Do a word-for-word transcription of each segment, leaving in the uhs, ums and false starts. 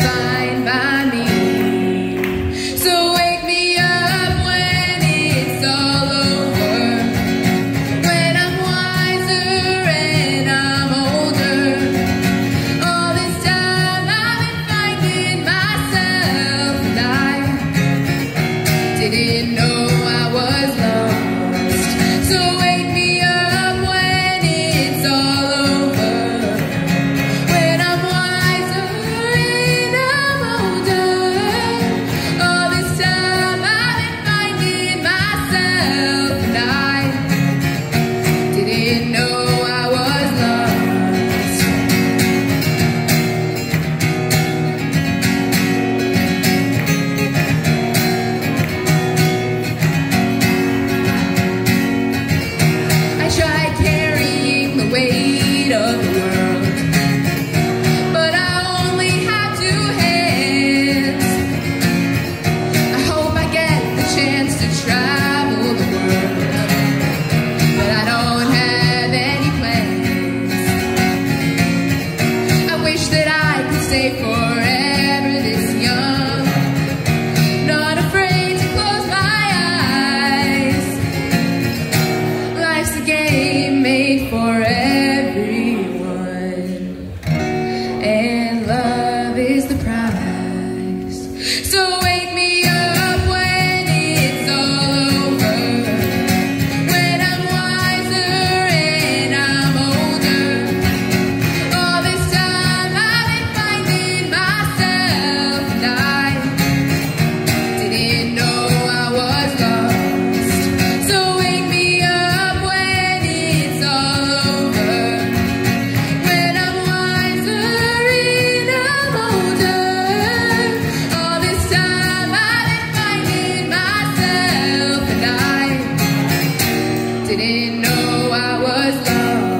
fine by me. So wake me up when it's all over, when I'm wiser and I'm older. All this time I've been finding myself, and I didn't know I was lost. So wake me up when it's all over, when I'm wiser and I'm older. All this time I've been finding myself, and I didn't know I was lost. I tried carrying the weight of the world, but I only have two hands. I hope I get the chance to travel the world, but I don't have any plans. I wish that I could stay forever this young, not afraid to close my eyes. Life's a game made for everyone, and love is the prize. So wake me up when it's all over, when I'm wiser and I'm older. All this time I've been finding myself, and I didn't know I was lost. So wake me up when it's all over, when I'm wiser and I'm older. All this time I've been finding myself, and I didn't know I was lost.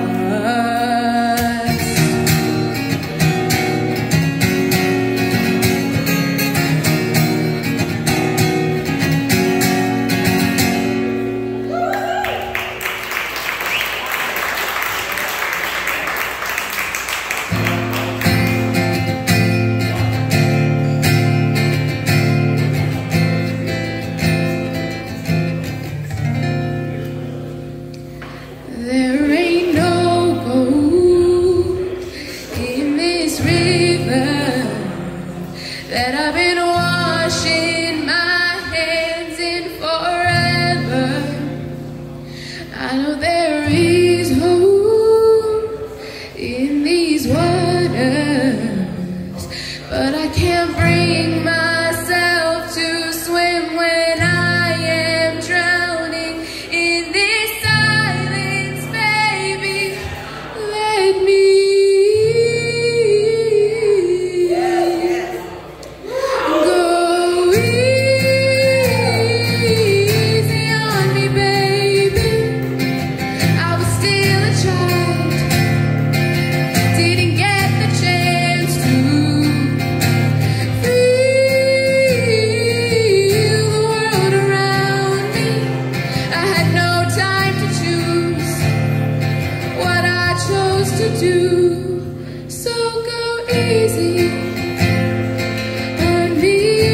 There ain't no gold in this river that I've been washing my hands in forever. I know there is hope in these waters, but I can't bring myself to swim when I am drowning in this silence. Baby, let me go easy on me, baby. I was still a child, didn't get the chance to feel the world around me. I had no time to choose what I chose to do. So go easy on me.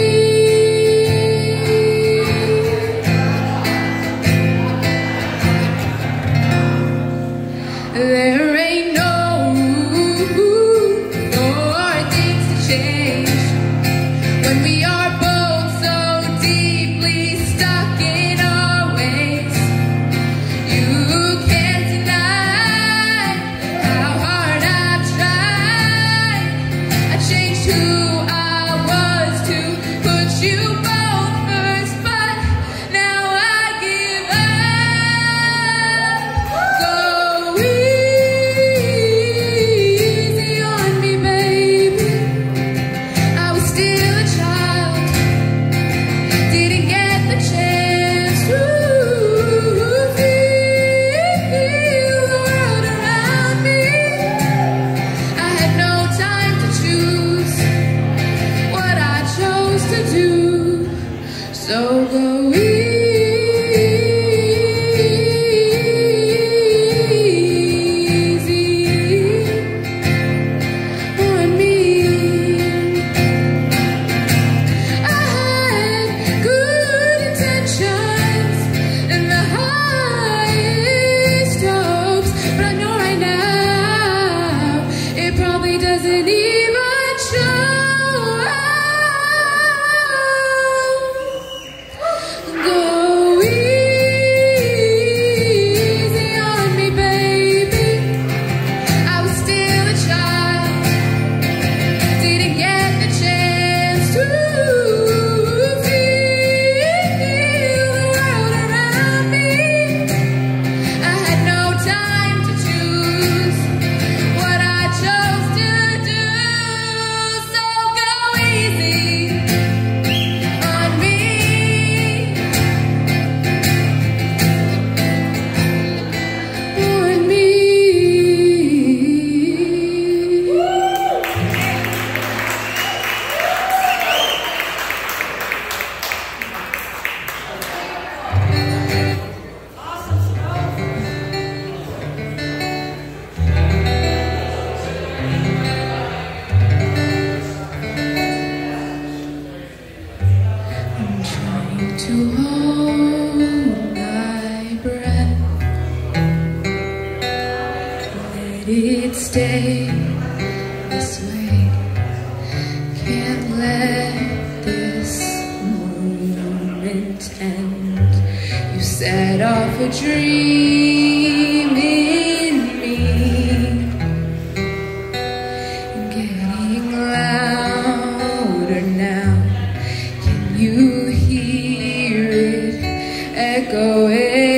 There ain't no room for things to change when we are both so deeply stuck in our ways. You can't deny how hard I've tried. I changed who I was to put you both first, but now I give up. Go easy on me, baby. I was still a child, didn't get the chance to feel the world around me. I had no time to choose what I chose to do. So go easy on me. hold my breath, let it stay this way. Can't let this moment end. You set off a dream in me, getting louder now. Can you hear it echoing?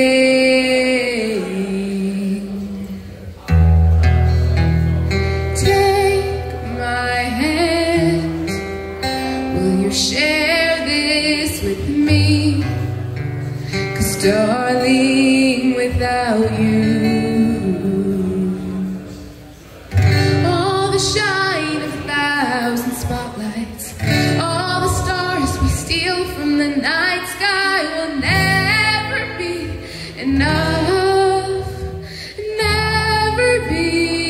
Take my hand. Will you share this with me? 'Cause darling, without you, all the shine of a thousand spotlights, all the stars we steal from the night sky will never be enough, never be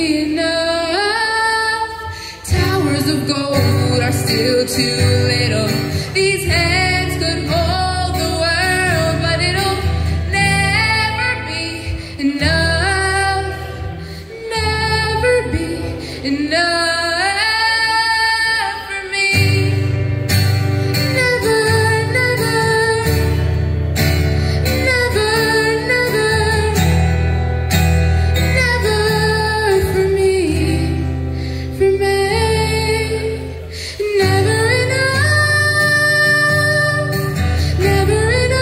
enough. Towers of gold are still too little. These hands could hold the world, but it'll never be enough, never be enough for me. Never, never, never, never, never for me, for me. Never enough, never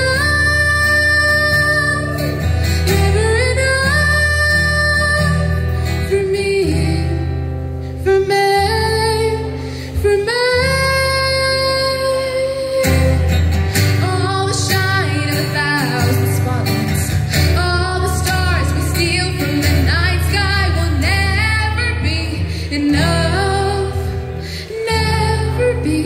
enough, never enough for me, for me, for me. All the shine of a thousand spotlights, all the stars we steal from the night sky will never be enough, never be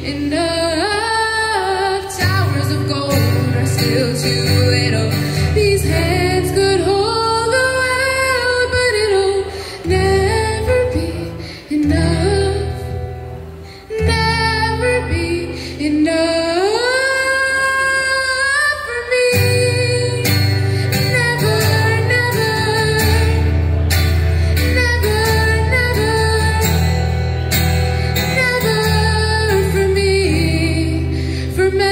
enough. Towers of gold are still too little. These hands could hold the world, but it'll never be enough, never be enough for me. Never, never, never, never, never for me, for me.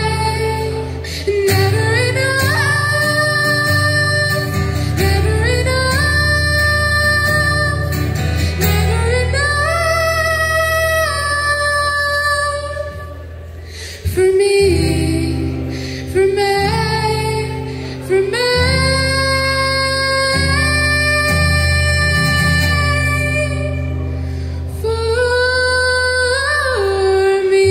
Never enough, never enough, never enough for me, for me, for me. For me.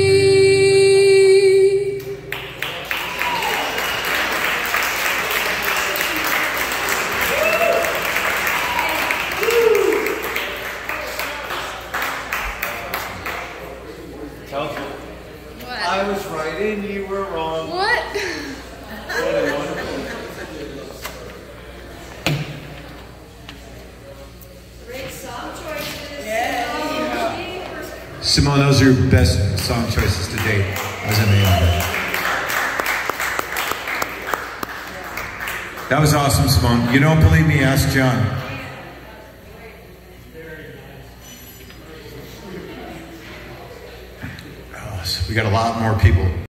Kelsey, What? I was right and you were wrong. What? What a wonderful. Great song choices. Yeah. Simone, those are your best song choices to date. That was amazing. That was awesome, Simone. You don't believe me? Ask John. Oh, so we got a lot more people.